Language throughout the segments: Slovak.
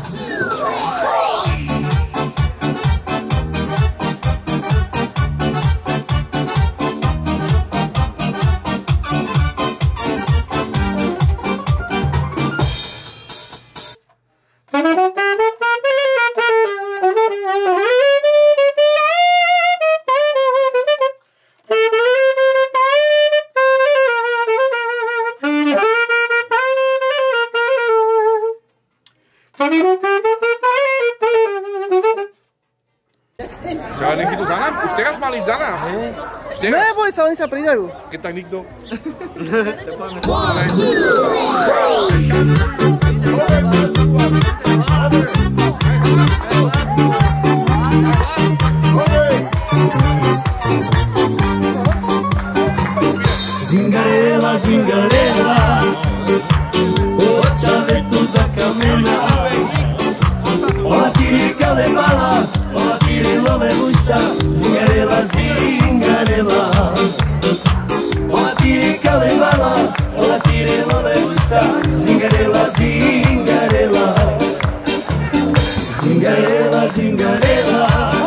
Jangan yang gitu sana, Ustega paling sana. Ustega. Ne, boj sa, oni sa pridajú. Keď tak nikto. Zingarela, zingarela, oča vetu za kamena. Ola tirika lebala, ola tirilo le gusta. Zingarela, zingarela, ola tirika lebala, ola tirilo le gusta. Zingarela, zingarela, zingarela, zingarela,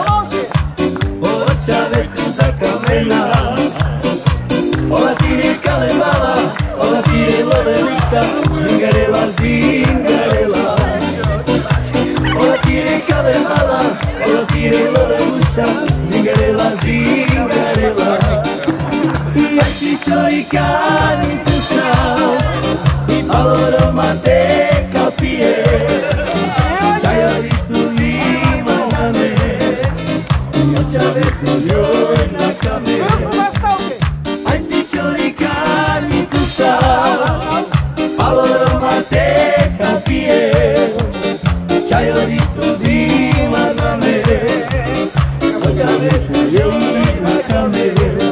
oča vetu za kamena. Ola tirika lebala, ola tirilo le gusta. Zingarela, zingarela, ola tirika lebala, ola tirilo le gusta. Zingarela, zingarela. I ai si čovjeka ni tu sam, i paloro mate kapije. Čajovi tu ima na me, i očave tu joj na kame. Ai si čovjeka ni tu sam, paloro mate kapije. Čajovi tu ima na me, očave tu joj na kame.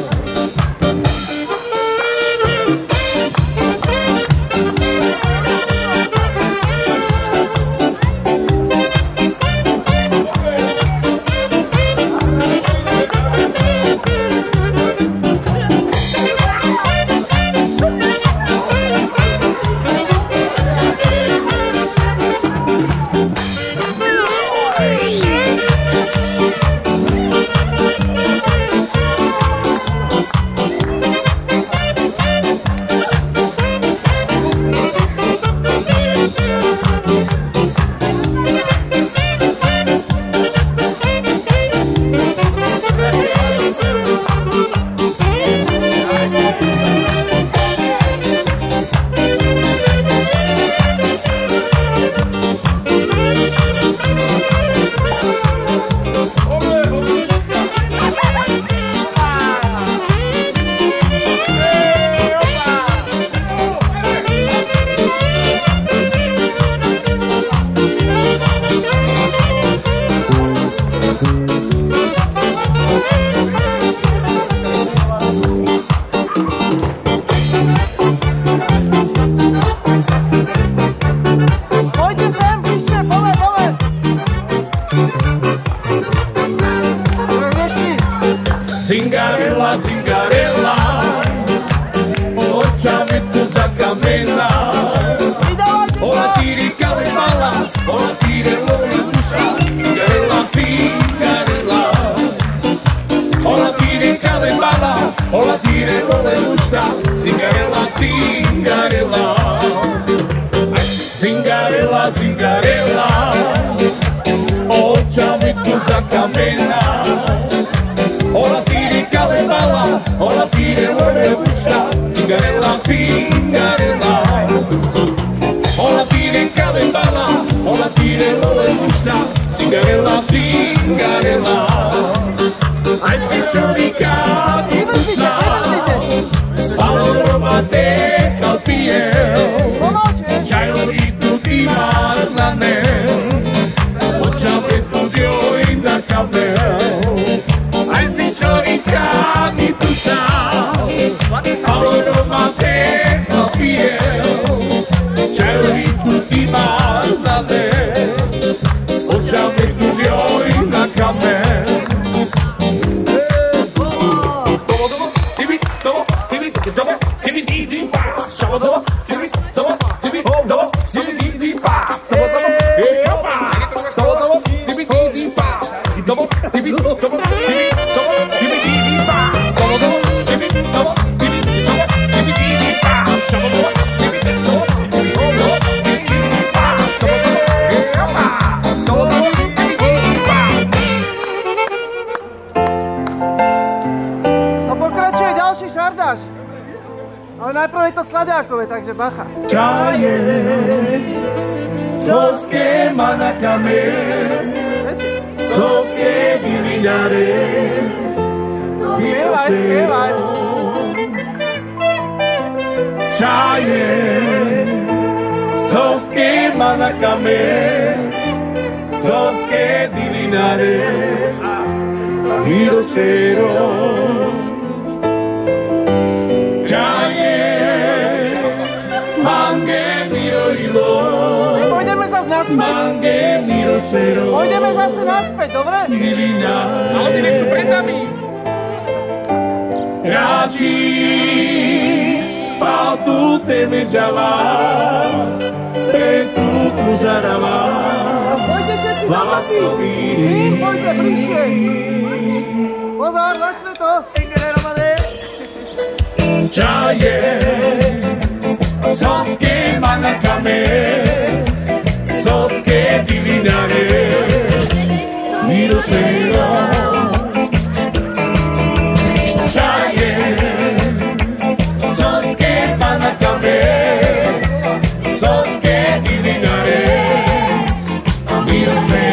Zingarela, zingarela, očave tu za kamena. Ola tirika lebala, ola tirilo le gusta. Zingarela, zingarela, ola tirika lebala, ola tirilo le gusta. Zingarela, zingarela, zingarela, zingarela, očave tu za kamena. Ola tirika lebala, ola tirilo le gusta. Zingarela, zingarela, ola tirika lebala, ola tirilo le gusta. Zingarela, zingarela. Ai si čovjeka ni tu sam, paloro mate kapije. Čajovi tu ima na ne, očave tu joj na kamel. Ai si čovjeka ni tu sam, paloro mate kapije. Čajovi tu ima na ne, očave tu joj na kamel. Give me Sladákové, takže bacha. Čaje, soské manakame, soské divinare, Spievaj, spievaj. Čaje, soské manakame, soské divinare, mirosero. Pôjdeme zase naspäť. Pôjdeme zase naspäť, dobre? Ale oni nech sú pred nami. Ráči, pautu teme džava, petu kuzarava, Pôjde všetci na Lava mapy. stojí. Pôjde bližšie. Pozor, začne to. Čaje, soské manakame, soské divinare, mirosero. Čaje, soské manakame, soské divinare, mirosero.